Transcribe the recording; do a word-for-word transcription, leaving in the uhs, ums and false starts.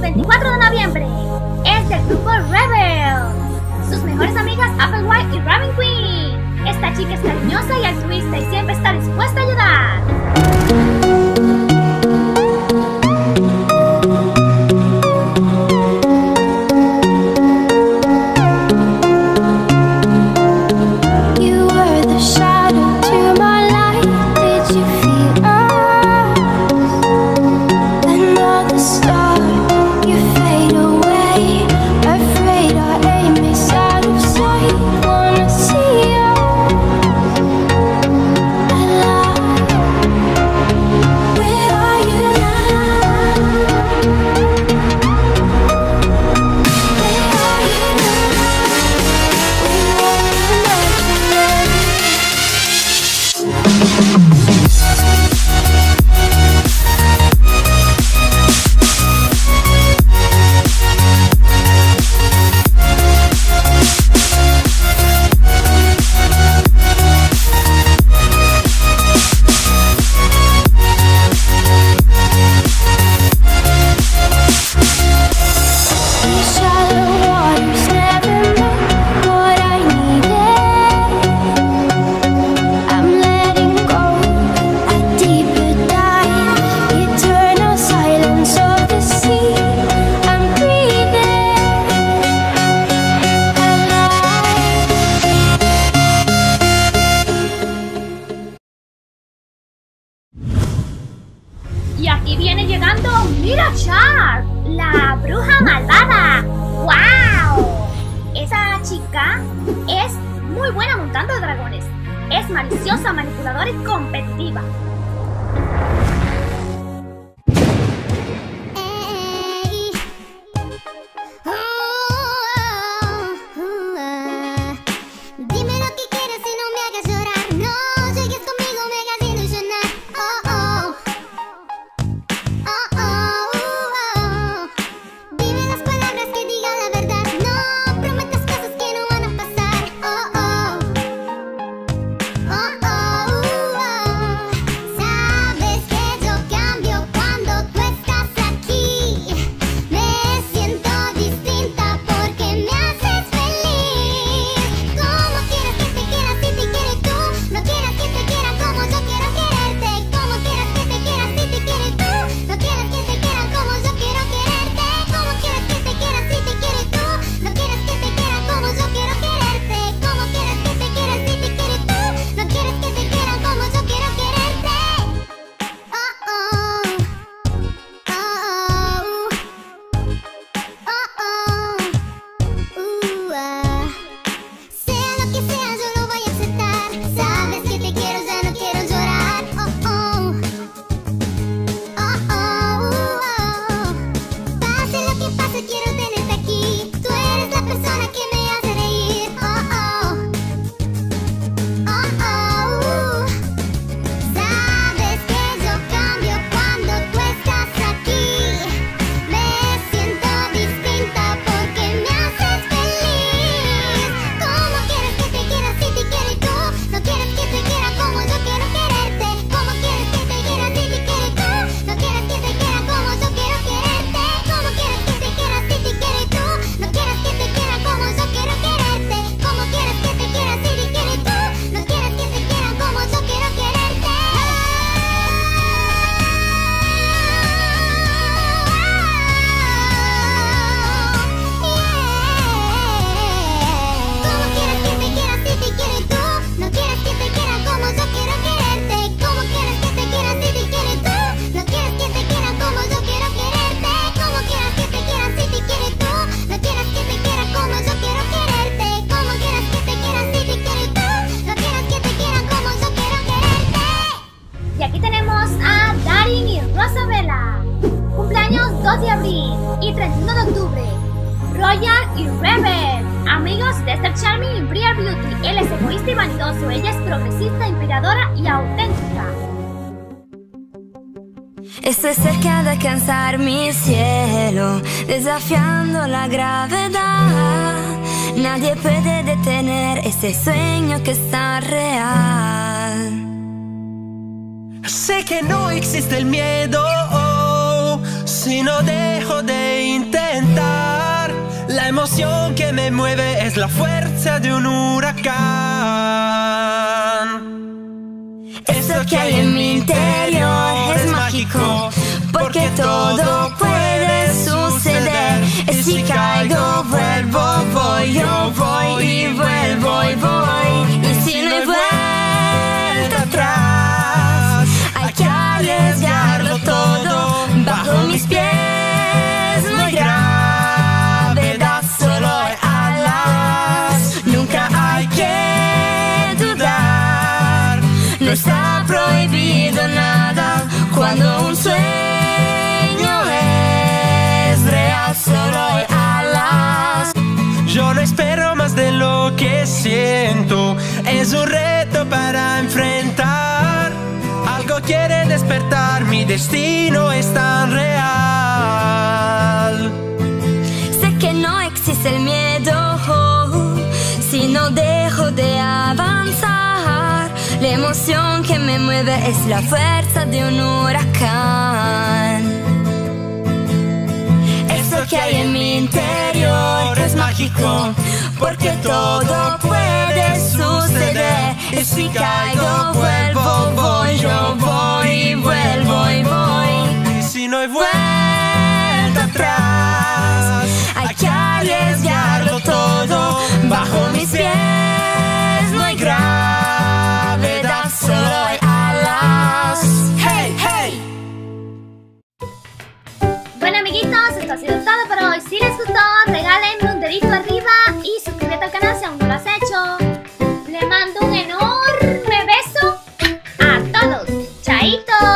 veinticuatro de noviembre. Es del grupo Rebel. Sus mejores amigas Applewhite y Raven Queen. Esta chica es cariñosa y altruista y siempre está dispuesta a ayudar. Y aquí viene llegando Mira Sharp, la bruja malvada. ¡Wow! Esa chica es muy buena montando dragones. Es maliciosa, manipuladora y competitiva. dos de abril y treinta y uno de octubre. Royal y Rebel, amigos de Esther Charming y Briar Beauty. Él es egoísta y vanidoso, ella es progresista, inspiradora y auténtica. Estoy cerca de alcanzar mi cielo, desafiando la gravedad. Nadie puede detener ese sueño que es tan real. Sé que no existe el miedo, oh, si no dejo de intentar. enfrentar. La emoción que me mueve es la fuerza de un huracán. Eso que hay en mi interior es mágico, porque todo puede suceder. Y si caigo, vuelvo, voy, yo voy y vuelvo y voy. Y si no hay vuelta atrás, hay que arriesgarlo todo. Bajo mis pies no hay gravedad, solo hay alas. Nunca hay que dudar, no está prohibido nada cuando un sueño es real, solo hay alas. Yo no espero más de lo que siento, es un reto para enfrentar. Algo quiere despertar, mi destino es tan real. Sé que no existe el miedo si no dejo de avanzar. La emoción que me mueve es la fuerza de un huracán. Eso que hay en mi interior es mágico, porque todo puede suceder. Y si caigo, vuelvo, voy, yo voy y vuelvo y voy. Y si no hay vuelta atrás, hay que arriesgarlo todo. Bajo mis pies no hay gravedad, solo hay alas. hey, hey. Bueno, amiguitos, esto ha sido todo por hoy. Si les gustó, regálenme un dedito arriba y suscríbete al canal si aún no lo has hecho. Le mando un enorme beso a todos. ¡Chaito!